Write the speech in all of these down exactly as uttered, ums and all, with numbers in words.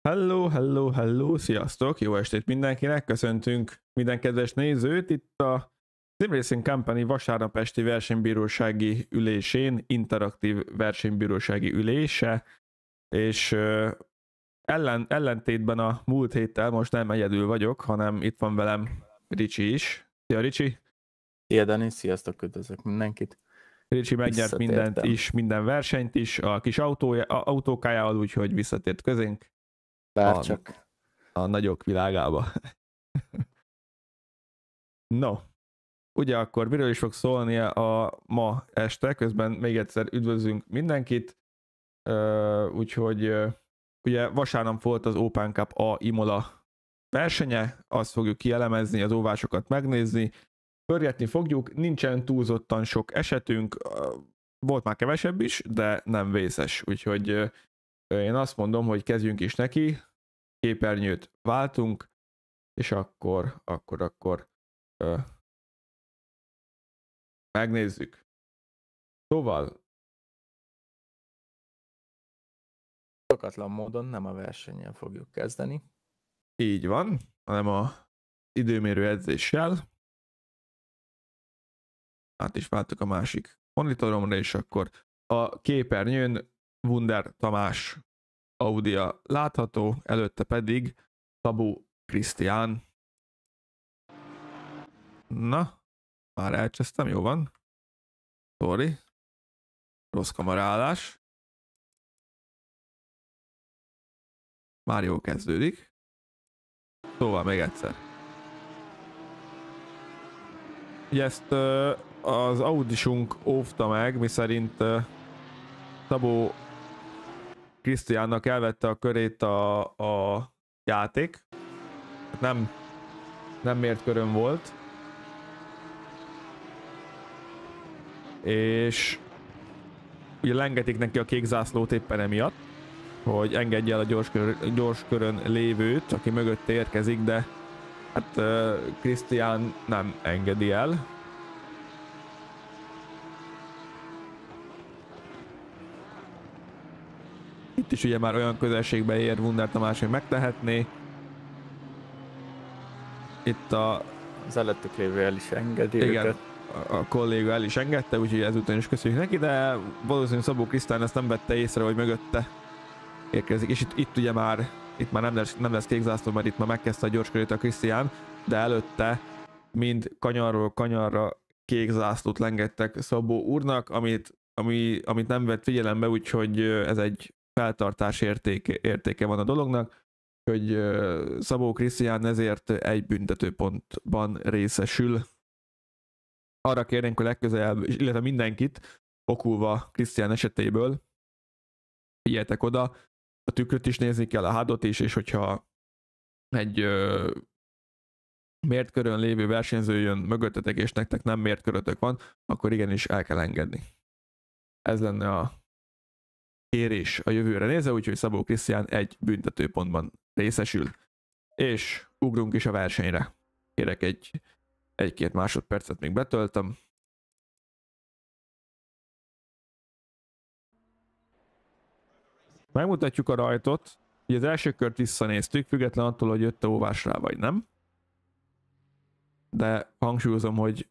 Hello, hello, hello, sziasztok! Jó estét mindenkinek, köszöntünk minden kedves nézőt itt a Sim Racing Company vasárnap esti versenybírósági ülésén, interaktív versenybírósági ülése, és uh, ellen, ellentétben a múlt héttel most nem egyedül vagyok, hanem itt van velem Ricsi is. Szia Ricsi! Szia Dani, sziasztok, üdvözlök mindenkit! Ricsi megnyert mindent is, minden versenyt is, a kis autója, a, autókájával, úgyhogy visszatért közénk. Bárcsak. A, a nagyok világába. No, ugye akkor miről is fog szólni a ma este, közben még egyszer üdvözlünk mindenkit, uh, úgyhogy uh, ugye vasárnap volt az Open Cup A Imola versenye, azt fogjuk kielemezni, az óvásokat megnézni, pörgetni fogjuk, nincsen túlzottan sok esetünk, uh, volt már kevesebb is, de nem vészes, úgyhogy uh, én azt mondom, hogy kezdjünk is neki, képernyőt váltunk, és akkor, akkor, akkor uh, megnézzük. Szóval Szokatlan módon nem a versennyel fogjuk kezdeni. Így van, hanem a időmérő edzéssel. Át is váltok a másik monitoromra, és akkor a képernyőn Wunder Tamás Audia látható, előtte pedig Szabó Krisztián. Na, már elcsesztem, jó van. Sorry. Rossz kamerálás. Már jó kezdődik. Szóval még egyszer. Ugye ezt uh, az Audisunk óvta meg, miszerint uh, Szabó Krisztiánnak elvette a körét a, a játék. Nem, nem mért körön volt. És ugye lengetik neki a kék zászlót éppen emiatt, hogy engedje el a gyors, kör, gyors körön lévőt, aki mögötte érkezik, de hát Krisztián uh, nem engedi el. Itt is ugye már olyan közelségbe ér Wunder Tamás, hogy megtehetné. Itt a... Az előttük lévő el is engedi igen, őket. A kolléga el is engedte, úgyhogy ezúttal is köszönjük neki, de valószínűleg Szabó Krisztián ezt nem vette észre, hogy mögötte érkezik, és itt, itt ugye már itt már nem lesz, nem lesz kék zászló, mert itt már megkezdte a gyorskörét a Krisztián, de előtte mind kanyarról kanyarra kék zászlót lengettek Szabó úrnak, amit, ami, amit nem vett figyelembe, úgyhogy ez egy feltartás értéke, értéke van a dolognak, hogy Szabó Krisztián ezért egy büntetőpontban részesül. Arra kérnénk, hogy legközelebb, illetve mindenkit, okulva Krisztián esetéből, figyeljetek oda, a tükröt is nézni kell, a hádot is, és hogyha egy ö, mért körön lévő versenyző jön mögöttetek, és nektek nem mért körötök van, akkor igenis el kell engedni. Ez lenne a kérés a jövőre nézve, úgyhogy Szabó Krisztián egy büntetőpontban részesül. És ugrunk is a versenyre. Kérek egy egy-két másodpercet még betöltöm. Megmutatjuk a rajtot. Ugye az első kört visszanéztük, független attól, hogy jött a óvás rá vagy nem. De hangsúlyozom, hogy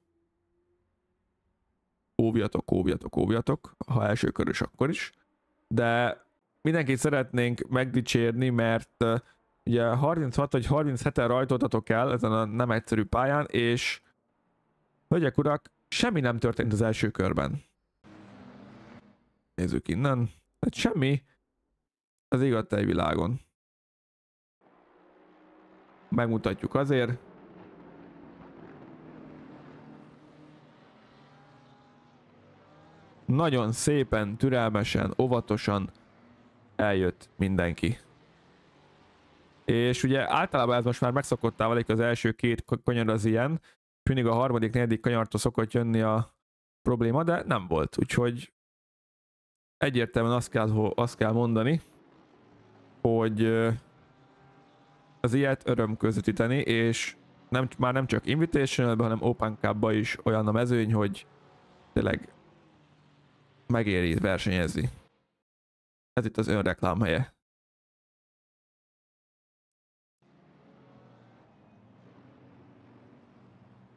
óvjatok, óvjatok, óvjatok, ha első körös akkor is. De mindenkit szeretnénk megdicsérni, mert uh, ugye harminchat vagy harmincheten rajtoltatok el ezen a nem egyszerű pályán, és hölgyek, urak, semmi nem történt az első körben. Nézzük innen. Hát semmi az igaz világon. Megmutatjuk azért. Nagyon szépen, türelmesen, óvatosan eljött mindenki. És ugye általában ez most már megszokottá válik, az első két kanyar az ilyen, és mindig a harmadik, negyedik kanyartól szokott jönni a probléma, de nem volt, úgyhogy egyértelműen azt kell, azt kell mondani, hogy az ilyet öröm közvetíteni, és nem, már nem csak Invitational-ben, hanem Open Cup-ban is olyan a mezőny, hogy tényleg megéri versenyezni. Ez itt az önreklám helye.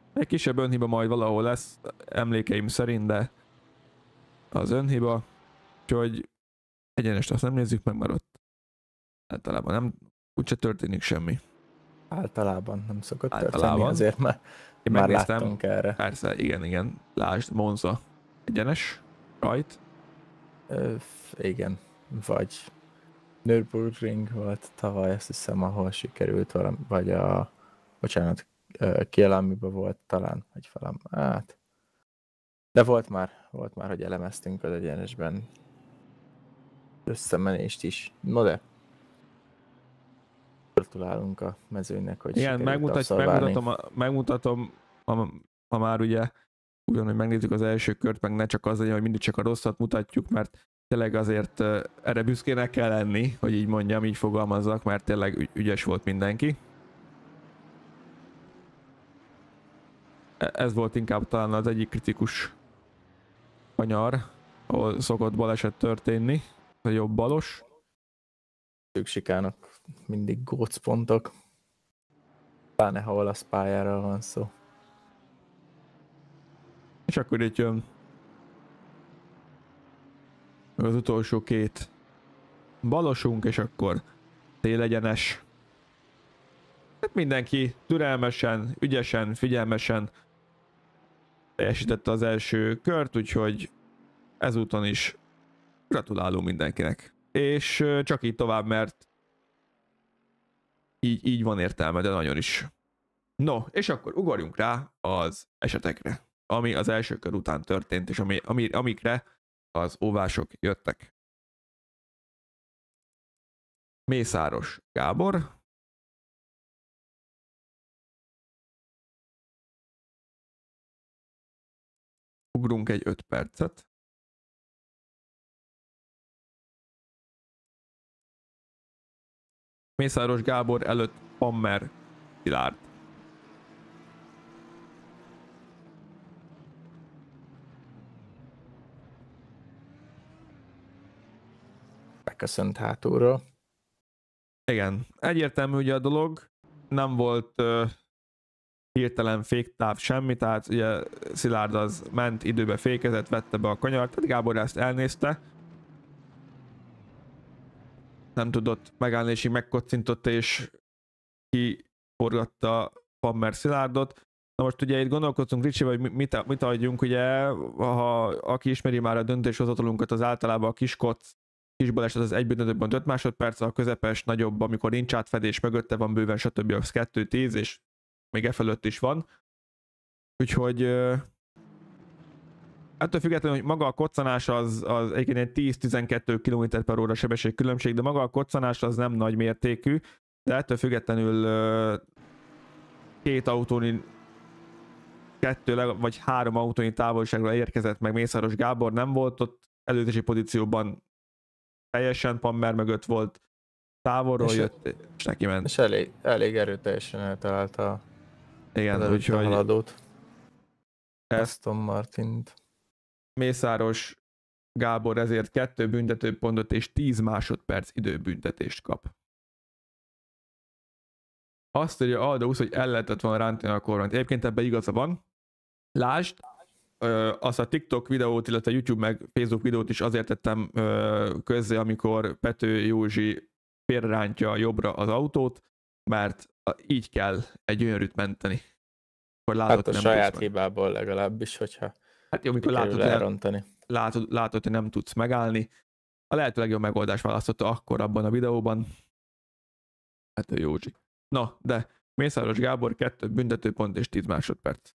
Egy kisebb önhiba majd valahol lesz, emlékeim szerint, de az önhiba, úgyhogy egyenest azt nem nézzük meg, mert ott általában nem, úgyse történik semmi. Általában nem szokott Általában. történni, azért már, Én már megnéztem, láttunk erre. Persze, igen, igen. Lásd, Monza. Egyenes, rajt. Ö, igen, vagy Nürburgring volt tavaly, azt hiszem, ahol sikerült valami, vagy a, bocsánat, Kielamiben volt talán, vagy felem, hát. De volt már, volt már, hogy elemeztünk az egyenesben összemenést is. No de, gratulálunk a mezőnek, hogy Igen, sikerült megmutat, abszolválni. megmutatom, a, megmutatom ha, ha már ugye ugyan, hogy megnézzük az első kört, meg ne csak az legyen, hogy mindig csak a rosszat mutatjuk, mert tényleg azért uh, erre büszkének kell lenni, hogy így mondjam, így fogalmazzak, mert tényleg ügy, ügyes volt mindenki. Ez volt inkább talán az egyik kritikus kanyar, ahol szokott baleset történni, a jobb balos. Ők sikának mindig gócpontok, pláne ha olasz pályáról van szó. És akkor itt jön az utolsó két balosunk, és akkor télegyenes. Hát mindenki türelmesen, ügyesen, figyelmesen teljesítette az első kört, úgyhogy ezúton is gratulálunk mindenkinek. És csak így tovább, mert így, így van értelme, de nagyon is. No, és akkor ugorjunk rá az esetekre, ami az első kör után történt, és ami, ami, amikre az óvások jöttek. Mészáros Gábor. Ugrunk egy öt percet. Mészáros Gábor előtt Pammer Szilárd. Beköszönt hátulról. Igen, egyértelmű ugye a dolog, nem volt uh, hirtelen féktáv semmi, tehát ugye Szilárd az ment időbe, fékezett, vette be a kanyart, tehát Gábor ezt elnézte. Nem tudott megállni, és így megkocintotta, és kiforgatta Pammer Szilárdot. Na most ugye itt gondolkoztunk Ricsivel, hogy mit, mit adjunk, ugye, ha aki ismeri már a döntéshozatalunkat, az általában a kiskoc, kis baleset az egy büntetőpont öt másodperc, a közepes, nagyobb, amikor nincs átfedés, mögötte van bőven, stb. Az kettő tíz, és még e fölött is van. Úgyhogy ettől függetlenül, hogy maga a koccanás az, az egyébként egy tíz-tizenkettő kilométer per óra sebesség különbség, de maga a koccanás az nem nagy mértékű, de ettől függetlenül két autóni, kettő vagy három autóni távolságra érkezett meg Mészáros Gábor, nem volt ott előzési pozícióban, teljesen Pammer mögött volt, távolról és jött, és neki ment. És elég, elég erőteljesen eltalálta a igen, úgyhogy haladót. ezt Aston Martint. Mészáros Gábor ezért kettő büntetőpontot és tíz másodperc időbüntetést kap. Azt írja Aldous, hogy el lehetett volna rántani a kormányt. Egyébként ebben igaza van. Lásd, ö, azt a TikTok videót, illetve YouTube meg Facebook videót is azért tettem ö, közzé, amikor Pető Józsi félrerántja jobbra az autót, mert így kell egy gyönyörűt menteni. Látod, hát a nem saját hibából legalábbis, hogyha hát jó, amikor látod, elrontani. Látod, látod, hogy nem tudsz megállni. A lehető legjobb megoldást választotta akkor abban a videóban. Hát ő Józsi. Na, de Mészáros Gábor kettő büntetőpont és tíz másodperc.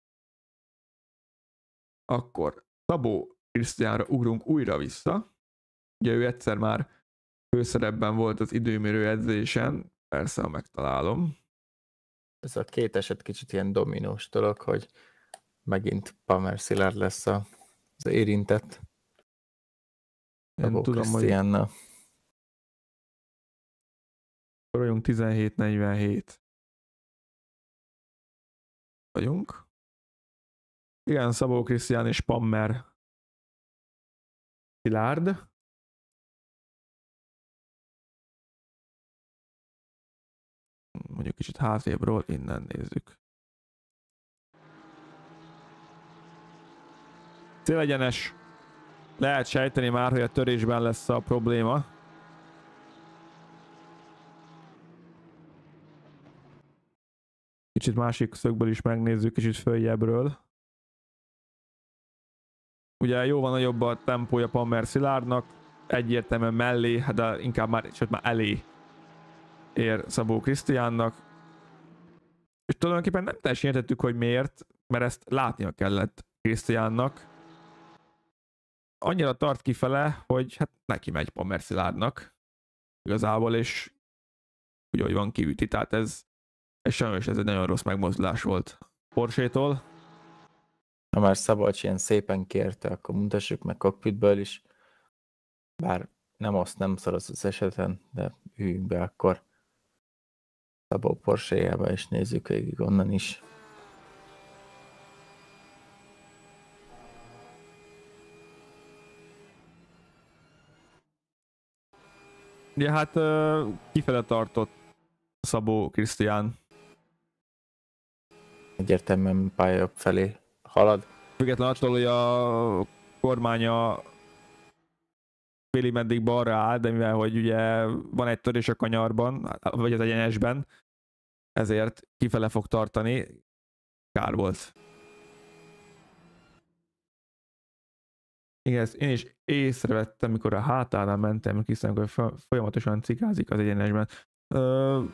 Akkor Szabó Krisztiánra ugrunk újra vissza. Ugye ő egyszer már főszerepben volt az időmérő edzésen. Persze, ha megtalálom. Ez a két eset kicsit ilyen dominós dolog, hogy megint Pammer Szilárd lesz az érintett. Én tudom, hogy vagyunk tizenhét negyvenhét. Vagyunk. Igen, Szabó Krisztián és Pammer Szilárd. Mondjuk kicsit hátrébbről innen nézzük. Célegyenes. Lehet sejteni már, hogy a törésben lesz a probléma. Kicsit másik szögből is megnézzük, kicsit följebbről. Ugye jóval nagyobb a tempója Pammer Szilárdnak, egyértelműen mellé, de inkább már, sőt már elé ér Szabó Krisztiánnak. És tulajdonképpen nem teljesen értettük, hogy miért, mert ezt látnia kellett Krisztiánnak. Annyira tart kifele, hogy hát neki megy Pammer Szilárdnak igazából, és úgy, hogy van kiüti, tehát ez, ez sajnos ez egy nagyon rossz megmozdulás volt Porsche-tól. Ha már Szabolcs ilyen szépen kérte, akkor mutassuk meg cockpitből is. Bár nem azt nem szoroz az eseten, de üljünk be akkor Szabó Porsche-jába, és nézzük végig onnan is. Ja, hát kifele tartott Szabó Krisztián. Egyértelműen pálya felé halad. Függetlenül attól, hogy a kormánya félig meddig balra áll, de mivel hogy ugye van egy törés a kanyarban, vagy az egyenesben, ezért kifele fog tartani. Kár volt. Igen, ezt én is észrevettem, mikor a hátánál mentem, hiszen hogy folyamatosan cikázik az egyenesben. Ö,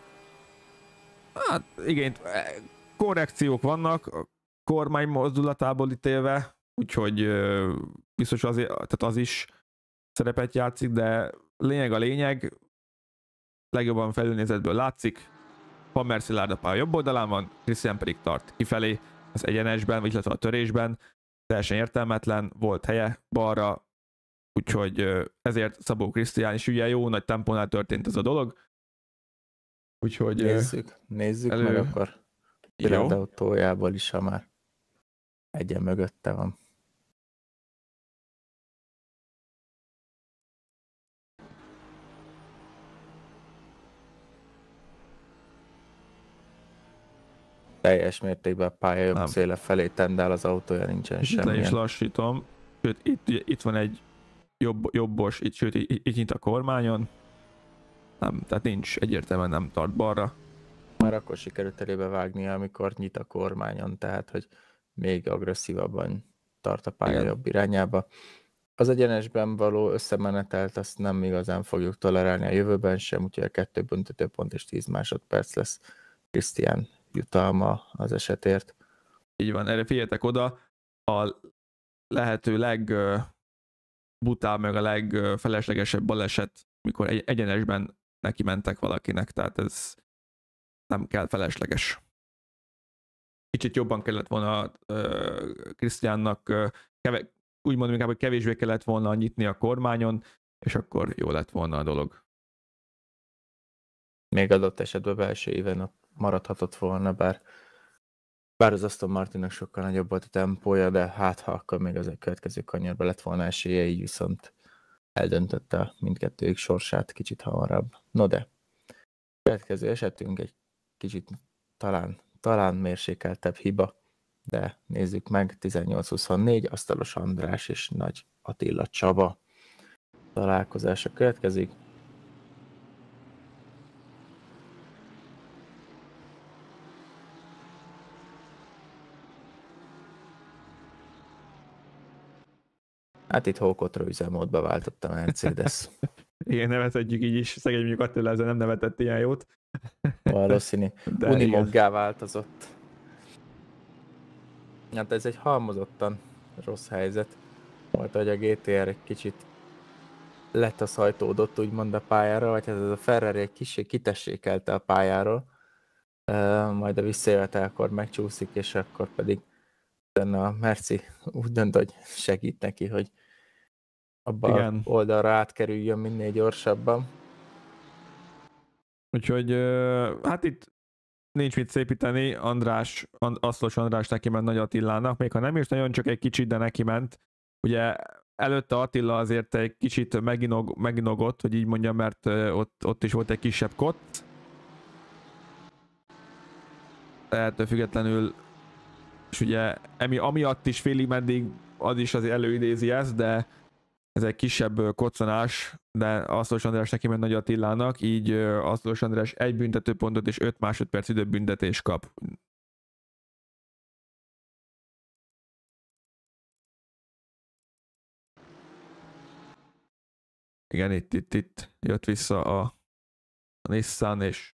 hát igen, korrekciók vannak, a kormány mozdulatából ítélve, úgyhogy ö, biztos azért, tehát az is szerepet játszik, de lényeg a lényeg, legjobban felülnézetből látszik, Pammer Szilárd a pálya jobb oldalán van, Krisztián pedig tart kifelé az egyenesben, vagy illetve a törésben, teljesen értelmetlen, volt helye balra, úgyhogy ezért Szabó Krisztián is ugye jó nagy tempónál történt ez a dolog. Úgyhogy nézzük, nézzük elő... meg akkor Pilot autójából is, ha már egyen mögötte van. Teljes mértékben a pálya jobb széle felé tendál az autója, nincsen semmi. Le is lassítom. Sőt, itt, itt van egy jobb, jobbos, itt, sőt, itt, itt nyit a kormányon. Nem, tehát nincs, egyértelműen nem tart balra. Már akkor sikerült elébe vágnia, amikor nyit a kormányon, tehát hogy még agresszívabban tart a pálya jobb irányába. Az egyenesben való összemenetelt azt nem igazán fogjuk tolerálni a jövőben sem, úgyhogy a kettő büntetőpont és tíz másodperc lesz Krisztián jutalma az esetért. Így van, erre figyeljetek oda, a lehető legbutább, meg a legfeleslegesebb baleset, mikor egy egyenesben neki mentek valakinek, tehát ez nem kell felesleges. Kicsit jobban kellett volna Krisztiánnak, úgy mondom inkább, hogy kevésbé kellett volna nyitni a kormányon, és akkor jó lett volna a dolog. Még adott esetben belső éven maradhatott volna, bár, bár az Aston Martinnak sokkal nagyobb volt a tempója, de hát ha akkor még az egy következő kanyarba lett volna esélye, így viszont eldöntötte mindkettőjük sorsát kicsit hamarabb. No de, következő esetünk egy kicsit talán, talán mérsékeltebb hiba, de nézzük meg, tizennyolc huszonnégy, Asztalos András és Nagy Attila Csaba találkozása következik. Hát itt hókotra üzemmódba váltott a Mercedes. Igen, nevethetjük így is, szegény mondjuk Attila ezzel nem nevetett ilyen jót. Valószínű. Unimoggá változott. Hát ez egy halmozottan rossz helyzet. Volt, hogy a gé té er egy kicsit letaszajtódott úgymond a pályára, vagy hát ez a Ferrari egy kicsit kitessékelte a pályáról. Uh, majd a visszajövetelkor megcsúszik, és akkor pedig a Merci úgy dönt, hogy segít neki, hogy abban az oldalra átkerüljön minél gyorsabban. Úgyhogy hát itt nincs mit szépíteni, András, Asztalos András neki ment Nagy Attilának, még ha nem is nagyon, csak egy kicsit, de neki ment. Ugye előtte Attila azért egy kicsit meginog, meginogott, hogy így mondjam, mert ott, ott is volt egy kisebb kott. Ettől függetlenül, és ugye emi, amiatt is félig meddig az is azért előidézi ezt, de ez egy kisebb koccanás, de Asztalos András neki ment Nagy Attilának, így Asztalos András egy büntetőpontot és öt másodperc időbüntetés kap. Igen, itt, itt, itt jött vissza a, a Nissan, és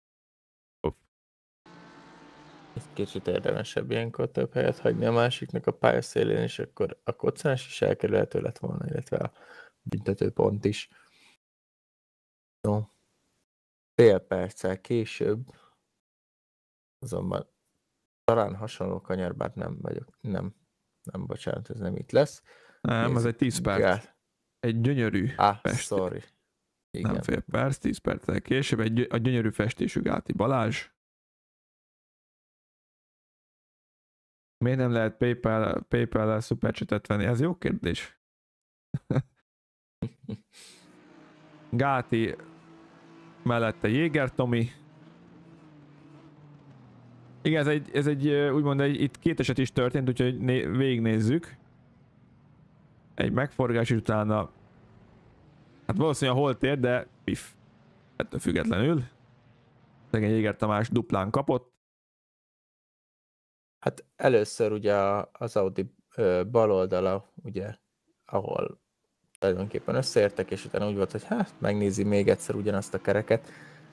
egy kicsit érdemesebb ilyenkor több helyet hagyni a másiknak a pályaszélén, és akkor a koccanás is elkerülhető lett volna, illetve a büntető pont is. No. Fél perccel később, azonban talán hasonló kanyar, bár nem vagyok, nem, nem, bocsánat, ez nem itt lesz. Nem, Nézzük, az egy tíz perc. Gát. Egy gyönyörű ah, festés. sorry. Igen. Nem fél perc, tíz perccel később, egy, a gyönyörű festésű Gáti Balázs. Miért nem lehet PayPal, PayPal-lel szupercsetet venni? Ez jó kérdés. Gáti mellette Jéger Tomi. Igen, ez egy, ez egy úgymond egy, itt két eset is történt, úgyhogy né, végignézzük. Egy megforgás utána, hát valószínűleg hol tér, de pif. Ettől függetlenül. Szegény Jéger Tamás duplán kapott. Hát először ugye az Audi bal oldala, ugye, ahol tulajdonképpen összeértek, és utána úgy volt, hogy hát megnézi még egyszer ugyanazt a kereket.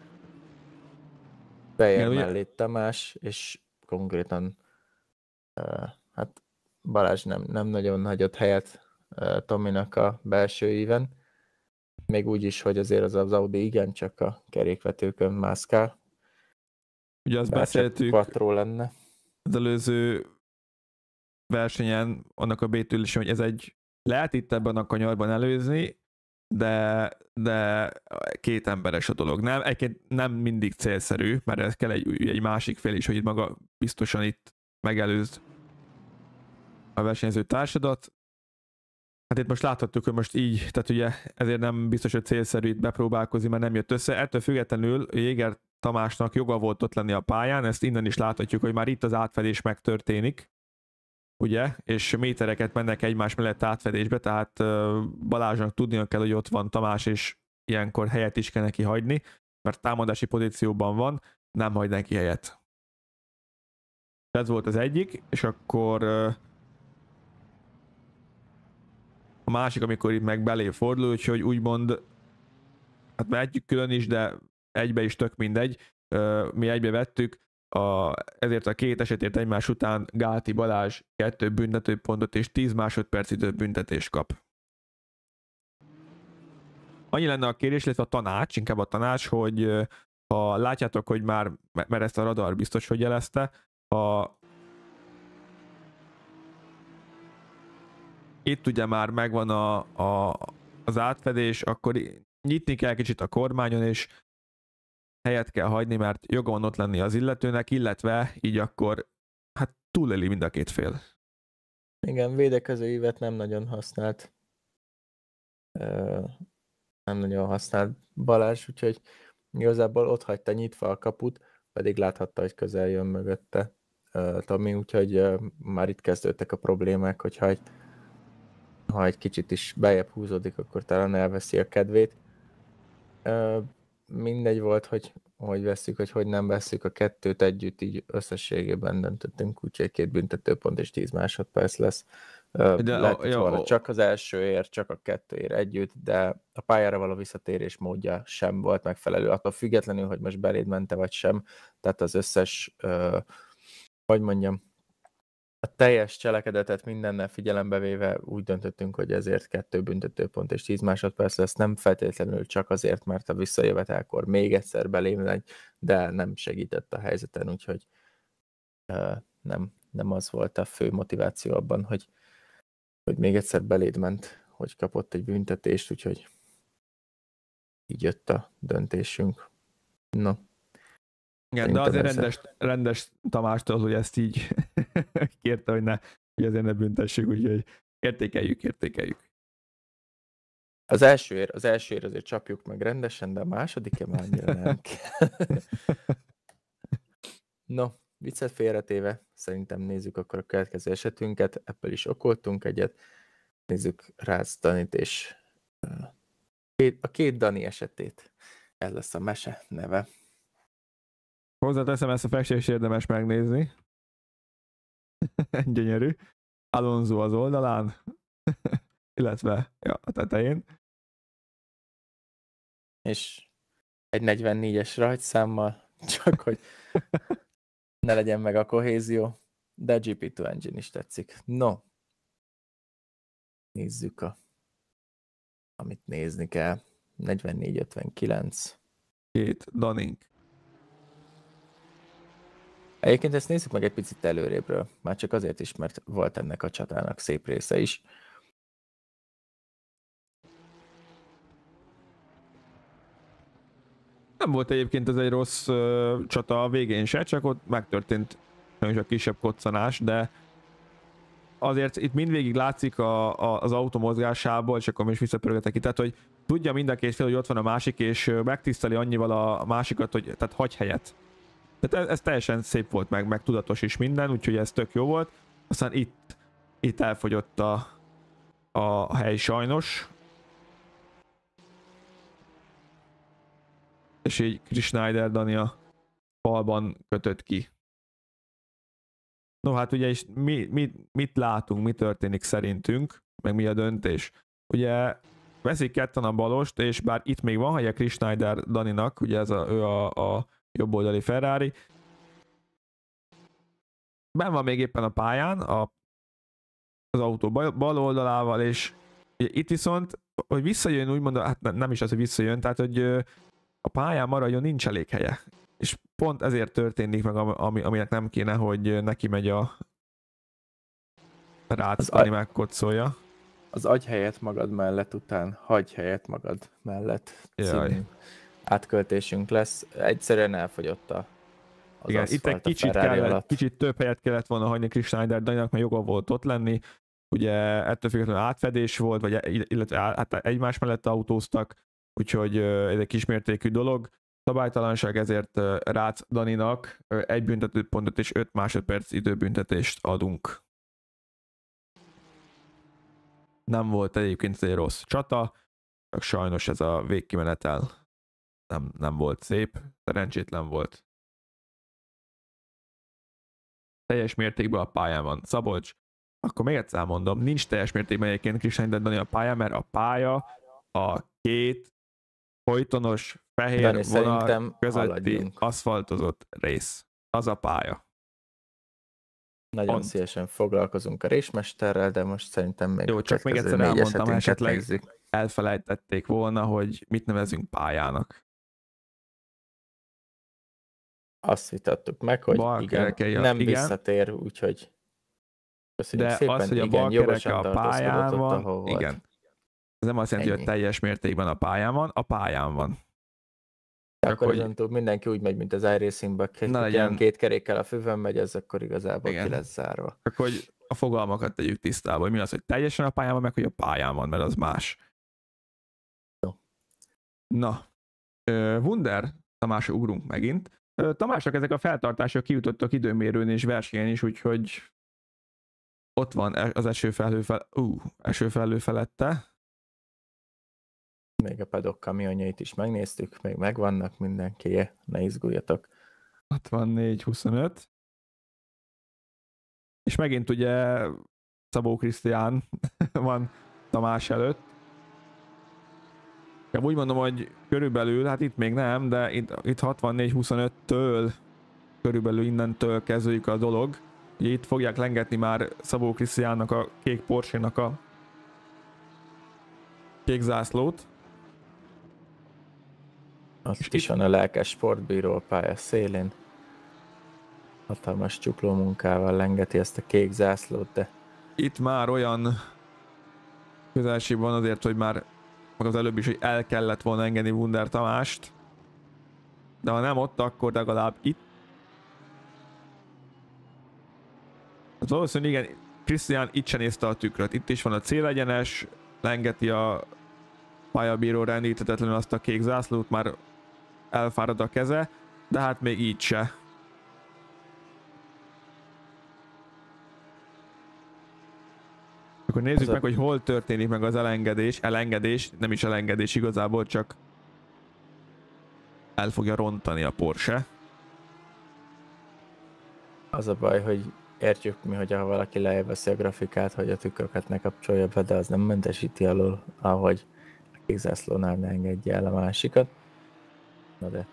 Beér mellé Tamás, és konkrétan uh, hát Balázs nem, nem nagyon hagyott helyet uh, Tominak a belső íven. Még úgy is, hogy azért az, az Audi igencsak a kerékvetőkön mászkál. Ugye azt beszéltük quattro lenne. Az előző versenyen annak a bétülésén, hogy ez egy lehet itt ebben a kanyarban előzni, de, de két emberes a dolog. Nem, egyébként nem mindig célszerű, mert ez kell egy, egy másik fél is, hogy itt maga biztosan itt megelőzd a versenyző társadat. Hát itt most láthattuk, hogy most így, tehát ugye ezért nem biztos, hogy célszerű itt bepróbálkozni, mert nem jött össze. Ettől függetlenül Jéger Tamásnak joga volt ott lenni a pályán, ezt innen is láthatjuk, hogy már itt az átfedés megtörténik, ugye, és métereket mennek egymás mellett átfedésbe, tehát Balázsnak tudnia kell, hogy ott van Tamás, és ilyenkor helyet is kell neki hagyni, mert támadási pozícióban van, nem hagy neki helyet. Ez volt az egyik, és akkor a másik, amikor itt meg belé fordul, úgyhogy úgymond, hát vehetjük külön is, de egybe is tök mindegy, mi egybe vettük, a, ezért a két esetért egymás után Gáti Balázs kettő büntetőpontot és tíz másodperc idő büntetést kap. Annyi lenne a kérés, illetve a tanács, inkább a tanács, hogy ha látjátok, hogy már, mert ezt a radar biztos, hogy jelezte, ha itt ugye már megvan a, a, az átfedés, akkor nyitni kell kicsit a kormányon, és helyet kell hagyni, mert joga van ott lenni az illetőnek, illetve így akkor hát túléli mind a két fél. Igen, védekező ívet nem nagyon használt. Nem nagyon használt Balázs, úgyhogy igazából ott hagyta nyitva a kaput, pedig láthatta, hogy közel jön mögötte Tomi, úgyhogy már itt kezdődtek a problémák, hogyha egy, ha egy kicsit is beljebb húzódik, akkor talán elveszi a kedvét. Mindegy volt, hogy hogy vesszük, hogy hogy nem vesszük a kettőt együtt, így összességében döntöttünk, úgyhogy két büntetőpont és tíz másodperc lesz. De lehet volna csak az elsőért, csak a kettőért együtt, de a pályára való visszatérés módja sem volt megfelelő, attól függetlenül, hogy most beléd mente vagy sem, tehát az összes, uh, hogy mondjam, a teljes cselekedetet mindennel figyelembe véve úgy döntöttünk, hogy ezért kettő büntetőpont és tíz másodperc lesz, nem feltétlenül csak azért, mert a visszajövetelkor még egyszer belém megy, de nem segített a helyzeten, úgyhogy uh, nem, nem az volt a fő motiváció abban, hogy, hogy még egyszer beléd ment, hogy kapott egy büntetést, úgyhogy így jött a döntésünk. No. Igen, de azért rendes, rendes Tamástól, hogy ezt így kérte, hogy ne, hogy azért ne büntessük, úgyhogy értékeljük, értékeljük. Az elsőért, az elsőért azért csapjuk meg rendesen, de a másodikért már annyira nem kell. No, viccet félretéve, szerintem nézzük akkor a következő esetünket, ebből is okoltunk egyet. nézzük Rácz Danit és a két Dani esetét. Ez lesz a mese neve. Hozzáteszem, ezt a festést érdemes megnézni. Gyönyörű. Alonso az oldalán, illetve ja, a tetején. És egy negyvennégyes rajtszámmal, csak hogy ne legyen meg a kohézió, de a gé pé kettő engine is tetszik. No, nézzük, a, amit nézni kell. negyvennégy ötvenkilenc. Két Danink. Egyébként ezt nézzük meg egy picit előrébről, már csak azért is, mert volt ennek a csatának szép része is. Nem volt egyébként ez egy rossz uh, csata a végén se, csak ott megtörtént nagyon sok kisebb koccanás, de azért itt mindvégig látszik a, a, az autó mozgásából, és akkor is visszapörgetek itt, tehát hogy tudja mind a két fél, hogy ott van a másik, és megtiszteli annyival a másikat, hogy tehát hagy helyet. Tehát ez, ez teljesen szép volt, meg, meg tudatos is minden, úgyhogy ez tök jó volt. Aztán itt, itt elfogyott a, a hely sajnos. És így Chris Schneider Dani a falban kötött ki. No hát ugye is mi, mi, mit látunk, mi történik szerintünk, meg mi a döntés. Ugye veszik ketten a balost, és bár itt még van helye Chris Schneider Daninak, ugye ez a, ő a, a jobboldali Ferrari. Ben van még éppen a pályán a, az autó bal oldalával, és ugye itt viszont, hogy visszajön úgymond, hát nem is az, hogy visszajön, tehát hogy a pályán maradjon, nincs elég helye. És pont ezért történik meg, ami, aminek nem kéne, hogy neki megy a Rácz Dani megkoccolja. Az agy helyet magad mellett után, hagy helyet magad mellett című átköltésünk lesz. Egyszerűen elfogyott a az igen, itt egy kicsit, kellett, kicsit több helyet kellett volna hagyni Chris Schneider Daninak, mert joga volt ott lenni. Ugye ettől függetlenül átfedés volt, vagy illetve hát egymás mellett autóztak, úgyhogy ez egy kismértékű dolog. Szabálytalanság, ezért Rácz Daninak egy büntetőpontot és öt másodperc időbüntetést adunk. Nem volt egyébként egy rossz csata, csak sajnos ez a végkimenetel nem, nem volt szép, szerencsétlen volt. Teljes mértékben a pályán van Szabolcs. Akkor még egyszer mondom, nincs teljes mértékben egyébként Chris Schneider Dani a pályán, mert a pálya a két folytonos fehér Dani, vonal közötti haladjunk. Aszfaltozott rész. Az a pálya. Nagyon Pont. szívesen foglalkozunk a résmesterrel, de most szerintem még jó, csak még egyszer elmondtam, esetleg nézzük. Elfelejtették volna, hogy mit nevezünk pályának. Azt vitattuk meg, hogy bal igen, a, nem igen. visszatér, úgyhogy köszönjük de szépen. az, hogy a igen, bal kereke a pályán van, ott, igen. Ez nem azt jelenti, Ennyi. hogy teljes mértékben a pályán van, a pályán van. Csak akkor hogy... túl mindenki úgy megy, mint az iRacingben, legyen... két kerékkel a füvön megy, ez akkor igazából igen. ki lesz zárva. Csak hogy a fogalmakat tegyük tisztába, hogy mi az, hogy teljesen a pályán van, meg hogy a pályán van, mert az más. Jó. Na, Wunder, Tamásra ugrunk megint. Tamásnak ezek a feltartások kijutottak időmérőn és versenyen is, úgyhogy ott van az esőfelhő, fel... uh, esőfelhő felette. Még a paddock kamionjait is megnéztük, még megvannak mindenki, ne izguljatok. hatvannégy huszonöt. És megint ugye Szabó Krisztián van Tamás előtt. Ja, úgy mondom, hogy körülbelül, hát itt még nem, de itt, itt hatvannégy huszonöttől körülbelül innentől kezdődik a dolog. Ugye itt fogják lengetni már Szabó Krisztiánnak a kék Porsche-nak a kék zászlót. Azt is van a lelkes sportbíró a pálya szélén. Hatalmas csukló munkával lengeti ezt a kék zászlót, de... Itt már olyan közelség van azért, hogy már meg az előbb is, hogy el kellett volna engedni Wunder Tamást. De ha nem ott, akkor legalább itt. Hát valószínűleg igen, Krisztián itt sem nézte a tükröt. Itt is van a célegyenes, lengeti a pályabíró rendíthetetlenül azt a kék zászlót, már elfárad a keze, de hát még így se. Akkor nézzük Ez meg, a... hogy hol történik meg az elengedés. Elengedés, nem is elengedés igazából, csak el fogja rontani a Porsche. Az a baj, hogy értjük mi, hogy ha valaki lejjeveszi a grafikát, hogy a tükröket ne kapcsolja be, de az nem mentesíti alól, ahogy a kék zászlónál ne engedje el a másikat. Na de...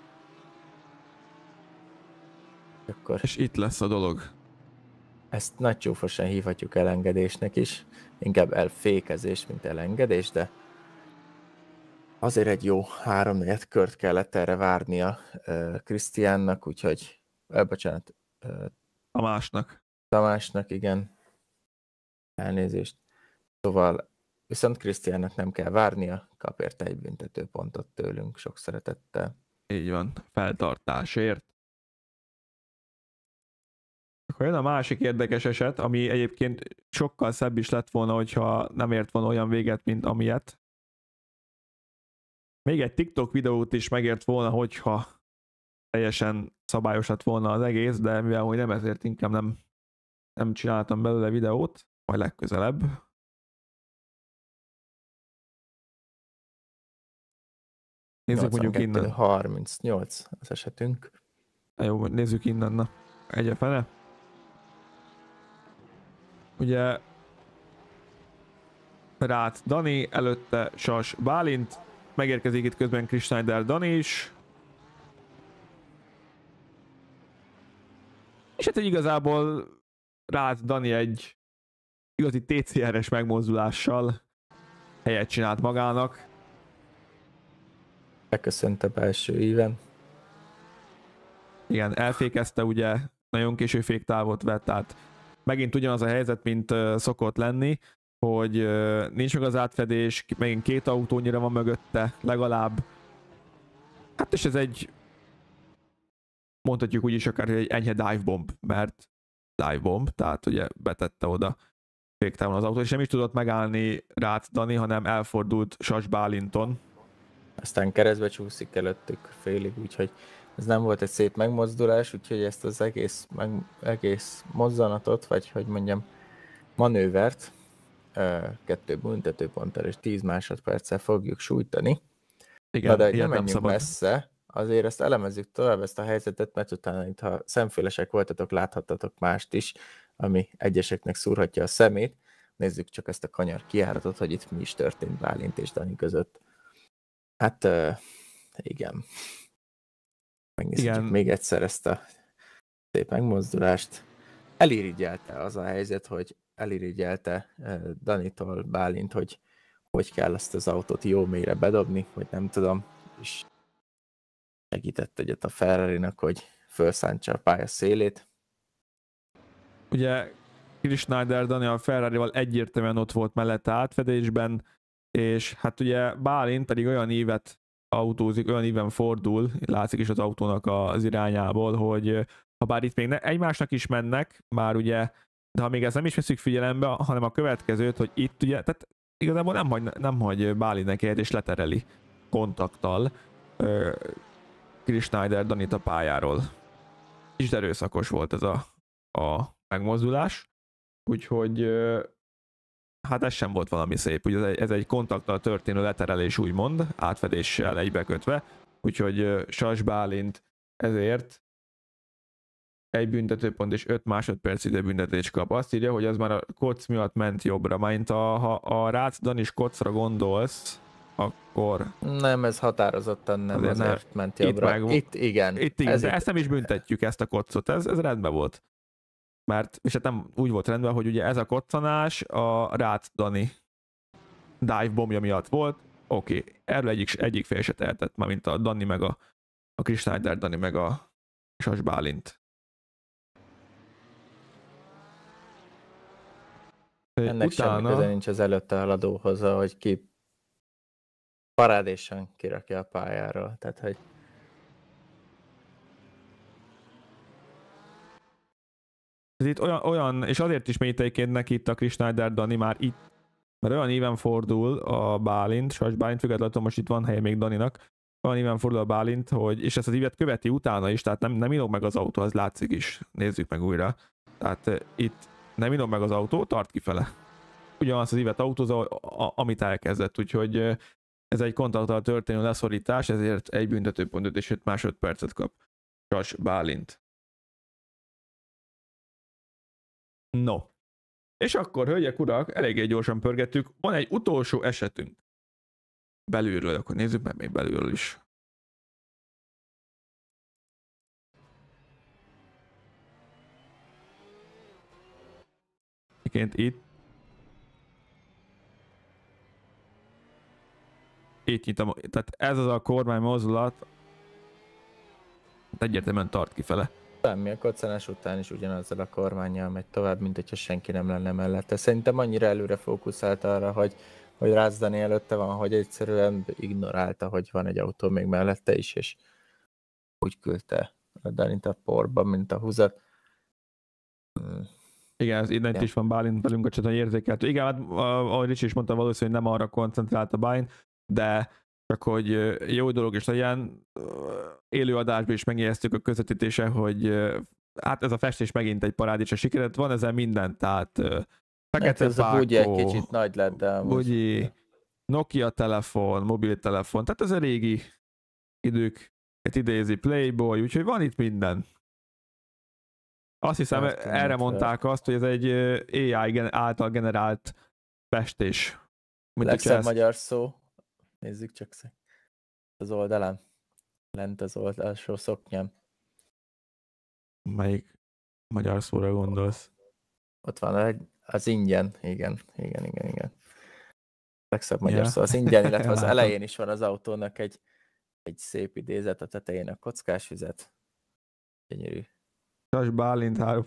Akkor... És itt lesz a dolog. Ezt nagy csúfosan hívhatjuk elengedésnek is, inkább elfékezés, mint elengedés, de azért egy jó háromnegyed kört kellett erre várnia Krisztiánnak, uh, úgyhogy, uh, bocsánat, uh, Tamásnak. Tamásnak, igen, elnézést. Szóval viszont Krisztiánnak nem kell várnia, kap érte egy büntetőpontot tőlünk, sok szeretettel. Így van, feltartásért. Akkor jön a másik érdekes eset, ami egyébként sokkal szebb is lett volna, hogyha nem ért volna olyan véget, mint amilyet. Még egy TikTok videót is megért volna, hogyha teljesen szabályos lett volna az egész, de mivel hogy nem, ezért inkább nem, nem csináltam belőle videót, majd legközelebb. Nézzük mondjuk innen. harmincnyolc az esetünk. Jó, nézzük innen, na. Egy a fene. Ugye Rácz Dani, előtte Sas Bálint, megérkezik itt közben Chris Schneider Dani is. És hát egy igazából Rácz Dani egy igazi té cé er-es megmozdulással helyet csinált magának. Beköszönt a belső íven. Igen, elfékezte, ugye nagyon késő féktávot vett, tehát megint ugyanaz a helyzet, mint uh, szokott lenni, hogy uh, nincs meg az átfedés, megint két autónyira van mögötte, legalább. Hát és ez egy, mondhatjuk úgy is akár, hogy egy enyhe dive bomb, mert dive bomb, tehát ugye betette oda féktávon az autót, és nem is tudott megállni Rácz Dani, hanem elfordult Sas Bálinton. Aztán keresztbe csúszik előttük félig, úgyhogy ez nem volt egy szép megmozdulás, úgyhogy ezt az egész, meg, egész mozzanatot, vagy hogy mondjam, manővert kettő büntetőponttal és tíz másodperccel fogjuk sújtani. Igen, na de nem nem menjünk szabad. messze, azért ezt elemezzük tovább ezt a helyzetet, mert utána, itt, ha szemfülesek voltatok, láthattatok mást is, ami egyeseknek szúrhatja a szemét. Nézzük csak ezt a kanyar kijáratot, hogy itt mi is történt Bálint és Dani között. Hát igen. Megnézzük még egyszer ezt a szép megmozdulást. Elirigyelte az a helyzet, hogy elirigyelte Danitól Bálint, hogy hogy kell ezt az autót jó mélyre bedobni, vagy nem tudom, és segített egyet a Ferrarinak, hogy felszántsa a pálya szélét. Ugye Chris Schneider Dani a Ferrarival egyértelműen ott volt mellette átfedésben, és hát ugye Bálint pedig olyan ívet autózik, olyan íven fordul, látszik is az autónak az irányából, hogy ha bár itt még ne, egymásnak is mennek, már ugye, de ha még ezt nem is veszük figyelembe, hanem a következőt, hogy itt ugye, tehát igazából nem hagy, nem hagy Bálintnek egyet, és letereli kontakttal uh, Chris Schneider Danit a pályáról. És erőszakos volt ez a, a megmozdulás, úgyhogy uh, hát ez sem volt valami szép, ugye ez egy, ez egy kontakttal történő leterelés úgymond, átfedéssel egybekötve, úgyhogy uh, Sas Bálint ezért egy büntetőpont és öt másodperc időbüntetést kap. Azt írja, hogy az már a koc miatt ment jobbra, mint a, ha a Rácz Danis kocra gondolsz, akkor... Nem, ez határozottan nem azért, azért nem. ment jobbra. Itt, meg, itt igen. Itt igen, ez de itt... ezt nem is büntetjük, ezt a kocot, ez, ez rendben volt. Mert, és hát nem úgy volt rendben, hogy ugye ez a koccanás a Rácz Dani dive bombja miatt volt. Oké, okay. Erről egyik, egyik fél se tehetett, már mint a Dani meg a, a Chris Schneider Dani meg a Sas Bálint. Ennek utána... semmi köze nincs az előtte haladóhoz, hogy ki parádésen kirakja a pályáról. Tehát, hogy ez itt olyan, olyan, és azért is mélytéként neki itt a Chris Schneider Dani már itt, mert olyan íven fordul a Bálint, Sas Bálint, függetlenül most itt van helye még Daninak, olyan íven fordul a Bálint, hogy, és ezt az ívet követi utána is, tehát nem, nem inog meg az autó, az látszik is, nézzük meg újra. Tehát uh, itt nem inog meg az autó, tart kifele. ugyanazt az ívet autózza, amit elkezdett, úgyhogy ez egy kontakttal történő leszorítás, ezért egy büntetőpontot és öt másodpercet kap Sas Bálint. No. És akkor, hölgyek, urak, eléggé gyorsan pörgettük. Van egy utolsó esetünk. Belülről, akkor nézzük meg még belülről is. Egyébként itt itt nyitom, tehát ez az a kormány mozdulat egyértelműen tart kifele. Semmi, a koccanás után is ugyanazzal a kormánnyal megy tovább, mint hogyha senki nem lenne mellette. Szerintem annyira előre fókuszált arra, hogy, hogy Rázdani előtte van, hogy egyszerűen ignorálta, hogy van egy autó még mellette is, és úgy küldte a Danit a porba, mint a húzat. Hmm. Igen, ez innen ja. is van Bálint velünk a csata érzékeltő. Igen, hát ahogy Ricsi is mondta, valószínűleg nem arra koncentrált a Bálint, de csak hogy jó dolog is legyen, élő adásban is megéreztük a közvetítése, hogy hát ez a festés megint egy parádés a sikeret, van ezzel minden, tehát fekete ez a bugyi egy kicsit nagy lett, de bugyi, Nokia telefon, mobiltelefon, tehát ez a régi időket idézi, Playboy, úgyhogy van itt minden. Azt hiszem, hát, erre mondták azt, hogy ez egy á i által generált festés. Legszebb ezt... magyar szó. Nézzük csak az oldalán. Lent az oldalsó szoknyám. Melyik magyar szóra gondolsz? Ott van az ingyen. Igen, igen, igen, igen. Legszebb magyar ja. szó. Az ingyen, illetve az elején is van az autónak egy, egy szép idézet, a tetején a kockás füzet. Gyönyörű. Sas Bálint három.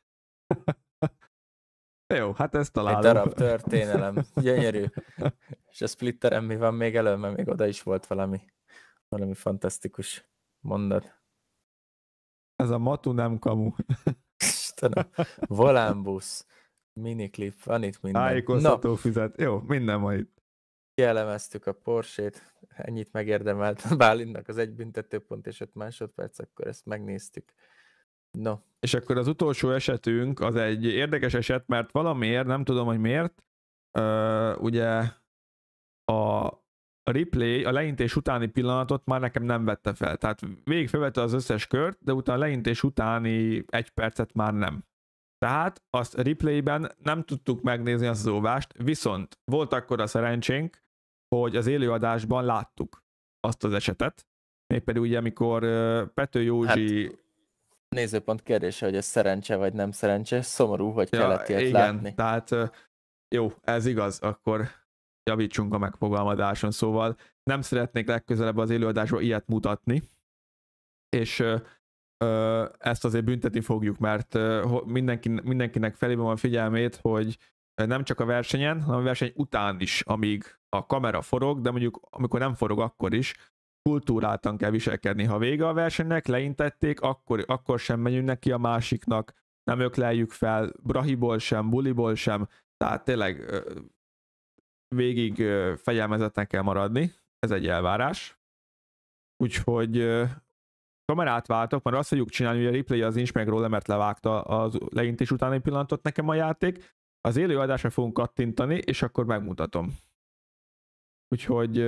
Jó, hát ezt találom. Egy darab történelem. Gyönyörű. És a splitteren mi van még elő, mert még oda is volt valami, valami fantasztikus mondat. Ez a matu nem kamu. Istenem. Volánbusz, miniklip, van itt minden. Tájékoztató no. Füzet. Jó, minden van itt. Kielemeztük a Porsét, ennyit megérdemelt Bálintnak az egy büntetőpont és öt másodperc, akkor ezt megnéztük. No. És akkor az utolsó esetünk az egy érdekes eset, mert valamiért, nem tudom, hogy miért, uh, ugye a replay, a leintés utáni pillanatot már nekem nem vette fel. Tehát végig felvette az összes kört, de utána a leintés utáni egy percet már nem. Tehát azt replayben nem tudtuk megnézni azt az óvást, viszont volt akkor a szerencsénk, hogy az élőadásban láttuk azt az esetet. Mégpedig ugye, amikor Pető Józsi... Hát... Nézőpont kérdése, hogy ez szerencse vagy nem szerencse, szomorú, hogy ja, kellett ilyet igen, látni. Tehát jó, ez igaz, akkor javítsunk a megfogalmazáson, szóval nem szeretnék legközelebb az élőadásban ilyet mutatni, és ö, ö, ezt azért büntetni fogjuk, mert ö, mindenki, mindenkinek felhívom a figyelmét, hogy nem csak a versenyen, hanem a verseny után is, amíg a kamera forog, de mondjuk amikor nem forog, akkor is kultúráltan kell viselkedni. Ha vége a versenynek, leintették, akkor, akkor sem megyünk neki a másiknak, nem ökleljük fel, brahiból sem, buliból sem, tehát tényleg végig fegyelmezetnek kell maradni, ez egy elvárás. Úgyhogy kamerát váltok, mert azt fogjuk csinálni, hogy a replay az nincs meg róla, mert levágta az leintés utáni pillanatot nekem a játék. Az élőadásra fogunk kattintani, és akkor megmutatom. Úgyhogy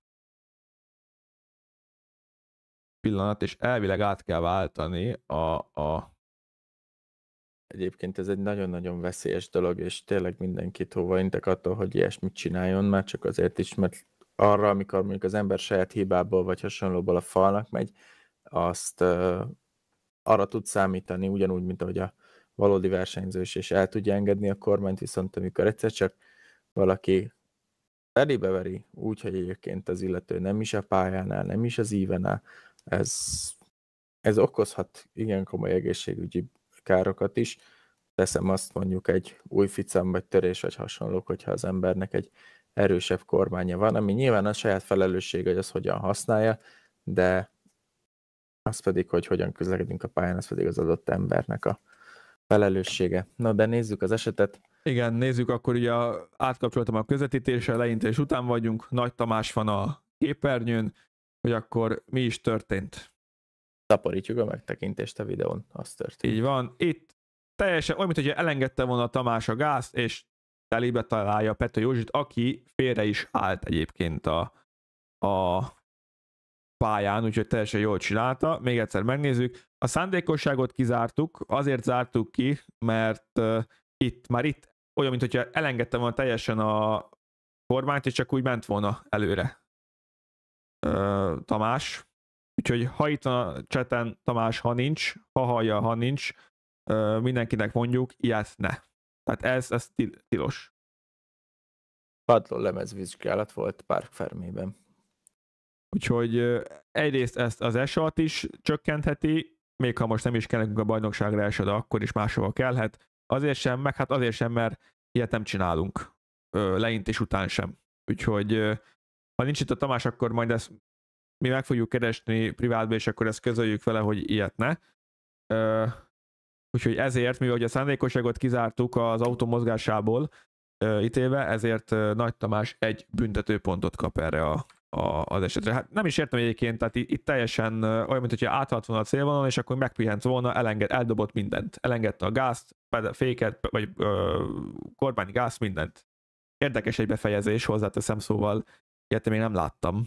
pillanat, és elvileg át kell váltani a, a... Egyébként ez egy nagyon-nagyon veszélyes dolog, és tényleg mindenkit hova intek attól, hogy ilyesmit csináljon, már csak azért is, mert arra, amikor mondjuk az ember saját hibából vagy hasonlóból a falnak megy, azt uh, arra tud számítani, ugyanúgy, mint ahogy a valódi versenyző is, és el tudja engedni a kormányt, viszont amikor egyszer csak valaki elébe veri, úgy, hogy egyébként az illető nem is a pályánál, nem is az ívenál, ez, ez okozhat igen komoly egészségügyi károkat is. Teszem azt mondjuk egy új ficam, vagy törés, vagy hasonlók, hogyha az embernek egy erősebb kormánya van, ami nyilván a saját felelősség, hogy az hogyan használja, de az pedig, hogy hogyan közlekedünk a pályán, az pedig az adott embernek a felelőssége. Na, de nézzük az esetet. Igen, nézzük, akkor ugye átkapcsoltam a közvetítésre, leintés után vagyunk, Nagy Tamás van a képernyőn, hogy akkor mi is történt. Szaporítjuk a megtekintést a videón, az történt. Így van, itt teljesen olyan, mint hogy elengedte volna Tamás a gázt, és telibe találja Pető Józsit, aki félre is állt egyébként a, a pályán, úgyhogy teljesen jól csinálta. Még egyszer megnézzük. A szándékosságot kizártuk, azért zártuk ki, mert uh, itt már itt olyan, mintha elengedtem volna teljesen a kormányt, és csak úgy ment volna előre uh, Tamás. Úgyhogy ha itt a chaten Tamás, ha nincs, ha hallja, ha nincs, uh, mindenkinek mondjuk, ilyet ne. Tehát ez, ez til- tilos. Padló lemezvizsgálat volt Park Fermében. Úgyhogy uh, egyrészt ezt az esat is csökkentheti, még ha most nem is kell nekünk a bajnokságra eső, de akkor is máshova kellhet. Azért sem, meg hát azért sem, mert ilyet nem csinálunk. Uh, leintés után sem. Úgyhogy uh, ha nincs itt a Tamás, akkor majd ezt mi meg fogjuk keresni privátba, és akkor ezt közöljük vele, hogy ilyet ne. Uh, úgyhogy ezért, mivel a szándékosságot kizártuk az autó mozgásából uh, ítélve, ezért uh, Nagy Tamás egy büntetőpontot kap erre a, a, az esetre. Hát nem is értem egyébként, tehát itt, itt teljesen uh, olyan, mint hogyha áthalt volna a célvonalon, és akkor megpihent volna, elenged, eldobott mindent. Elengedte a gázt, féket, vagy uh, kormány gáz, mindent. Érdekes egy befejezés, hozzáteszem, szóval ilyet még nem láttam.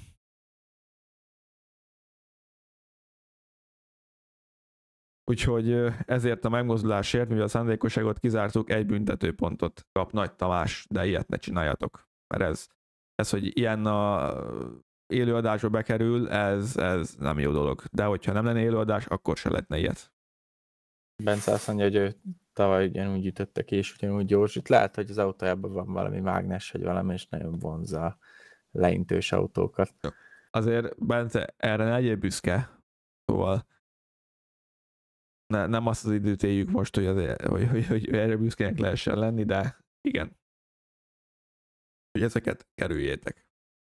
Úgyhogy ezért a megmozdulásért, mivel a szándékosságot kizártuk, egy büntetőpontot kap Nagy Tamás, de ilyet ne csináljatok. Mert ez, ez hogy ilyen a élőadásba bekerül, ez, ez nem jó dolog. De hogyha nem lenne élőadás, akkor se lehetne ilyet. Bence azt mondja, hogy ő tavaly ugyanúgy ütötte ki, és ugyanúgy gyorsít. Lehet, hogy az autójában van valami mágnes, vagy valami, és nagyon vonzza a leintős autókat. Azért Bence erre ne legyél büszke. Szóval Ne, nem azt az időt éljük most, hogy, azért, hogy, hogy, hogy erre büszkének lehessen lenni, de igen. Hogy ezeket kerüljétek.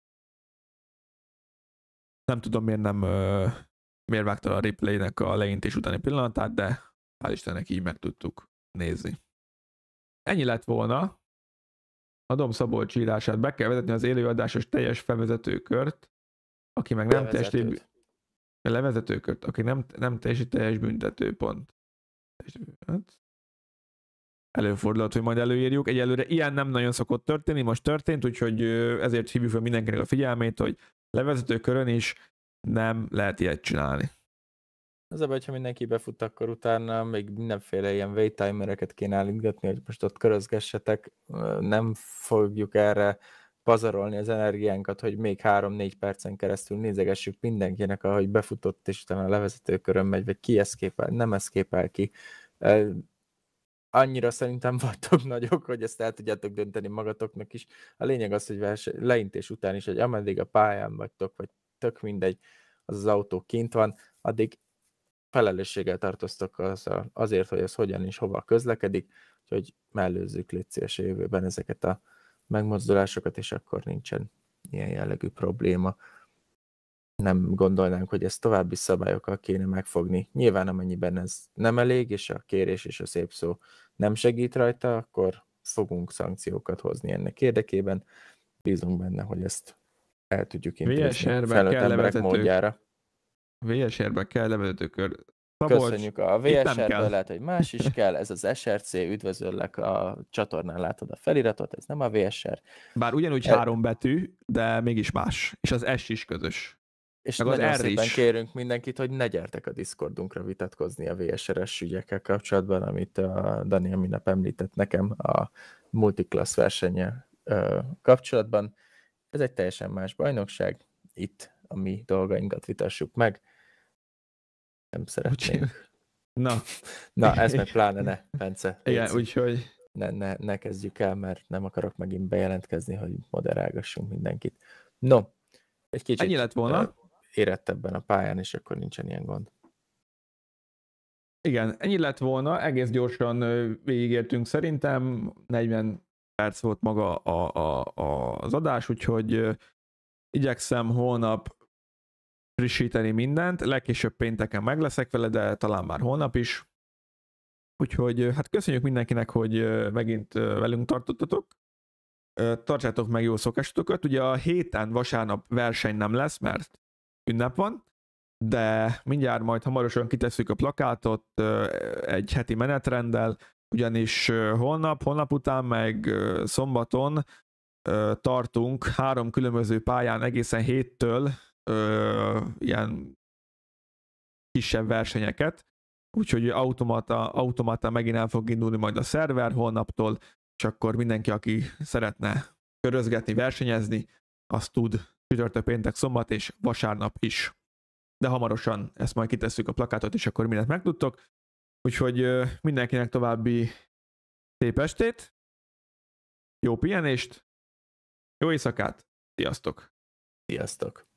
Nem tudom, miért nem miért vágta a replaynek a leintés utáni pillanatát, de hál' Istennek így meg tudtuk nézni. Ennyi lett volna. A Dom Szabolcs írását be kell vezetni az élőadásos teljes felvezetőkört, aki meg nem teljesít levezetőkört, aki nem, nem teljesít teljes büntetőpont. Előfordulhat, hogy majd előírjuk. Egyelőre ilyen nem nagyon szokott történni, most történt, úgyhogy ezért hívjuk fel mindenkinek a figyelmét, hogy levezetőkörön is nem lehet ilyet csinálni. Az a baj, ha mindenki befut, akkor utána még mindenféle ilyen waytimereket kéne állítgatni, hogy most ott körözgessetek. Nem fogjuk erre pazarolni az energiánkat, hogy még három-négy percen keresztül nézegessük mindenkinek, ahogy befutott, és utána a levezetőkörön megy, vagy ki eszképel, nem eszképel ki. Annyira szerintem vagytok nagyok, hogy ezt el tudjátok dönteni magatoknak is. A lényeg az, hogy verseny, leintés után is, hogy ameddig a pályán vagytok, vagy tök mindegy, az az autó kint van, addig felelősséggel tartoztok az, azért, hogy ez hogyan és hova közlekedik, úgyhogy mellőzzük légy szíves a jövőben ezeket a megmozdulásokat, és akkor nincsen ilyen jellegű probléma. Nem gondolnánk, hogy ezt további szabályokkal kéne megfogni. Nyilván amennyiben ez nem elég, és a kérés és a szép szó nem segít rajta, akkor fogunk szankciókat hozni ennek érdekében. Bízunk benne, hogy ezt el tudjuk intézni felnőtt emberek módjára. vé es er-be kell levezetőkör. Szabolcs, köszönjük a vé es er-ből, lehet, hogy más is kell, ez az es er cé, üdvözöllek, a csatornán látod a feliratot, ez nem a vé es er. Bár ugyanúgy e... három betű, de mégis más, és az S is közös. És meg nagyon szépen is kérünk mindenkit, hogy ne gyertek a Discordunkra vitatkozni a vé es er-es ügyekkel kapcsolatban, amit a Daniel minap említett nekem a multiklassz versennyel kapcsolatban. Ez egy teljesen más bajnokság, itt a mi dolgainkat vitassuk meg. Nem szeretnénk. Na. Na, ez meg pláne ne, Bence. Igen, úgyhogy... Ne, ne, ne kezdjük el, mert nem akarok megint bejelentkezni, hogy moderálgassunk mindenkit. No, egy kicsit... Ennyi lett volna. Érettebben a pályán, és akkor nincsen ilyen gond. Igen, ennyi lett volna, egész gyorsan végigértünk szerintem, negyven perc volt maga a, a, a, az adás, úgyhogy igyekszem holnap frissíteni mindent, legkésőbb pénteken meg leszek vele, de talán már holnap is. Úgyhogy hát köszönjük mindenkinek, hogy megint velünk tartottatok. Tartsátok meg jó szokásotokat. Ugye a héten vasárnap verseny nem lesz, mert ünnep van, de mindjárt majd hamarosan kitesszük a plakátot egy heti menetrenddel, ugyanis holnap, holnap után meg szombaton tartunk három különböző pályán egészen héttől ilyen kisebb versenyeket, úgyhogy automata, automata megint el fog indulni majd a szerver holnaptól, és akkor mindenki, aki szeretne körözgetni, versenyezni, azt tud csütörtök, péntek, szombat és vasárnap is. De hamarosan ezt majd kitesszük a plakátot, és akkor mindent megtudtok. Úgyhogy mindenkinek további szép estét, jó pihenést, jó éjszakát, sziasztok! Sziasztok!